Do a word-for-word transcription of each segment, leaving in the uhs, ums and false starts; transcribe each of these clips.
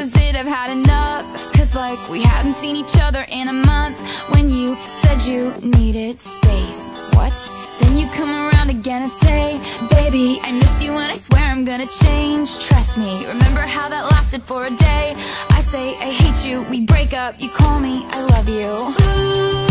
is it, I've had enough. Cause like we hadn't seen each other in a month. When you said you needed space, what? Then you come around again and say, baby, I miss you and I swear I'm gonna change. Trust me, remember how that lasted for a day? I say I hate you, we break up, you call me I love you. Ooh.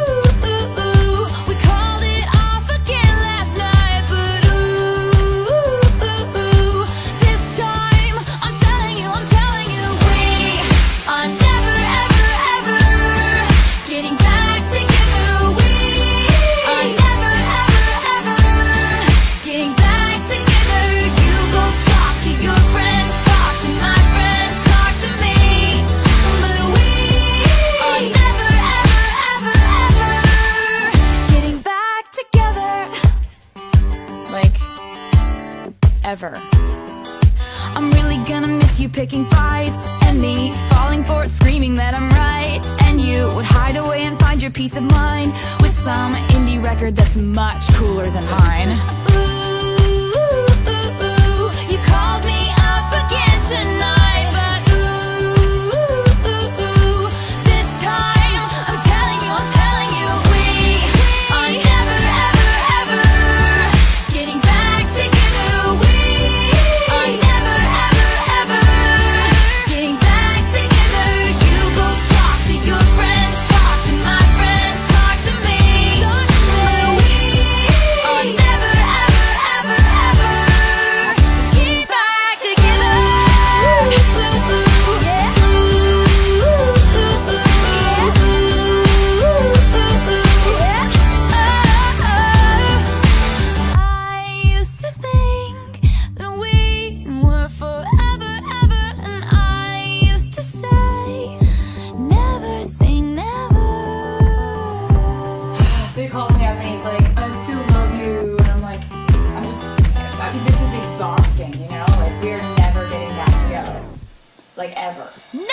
Ever. I'm really gonna miss you picking fights, and me falling for it, screaming that I'm right. And you would hide away and find your peace of mind with some indie record that's much cooler than mine. Ooh, ooh, ooh, you called me up again tonight, but ooh, ooh, ooh, this time I'm telling you, I'm telling you, we are never, ever, ever getting back together. We So he calls me up and he's like, I still love you. And I'm like, I'm just, I mean, this is exhausting, you know? Like, we're never getting back together. Like, ever.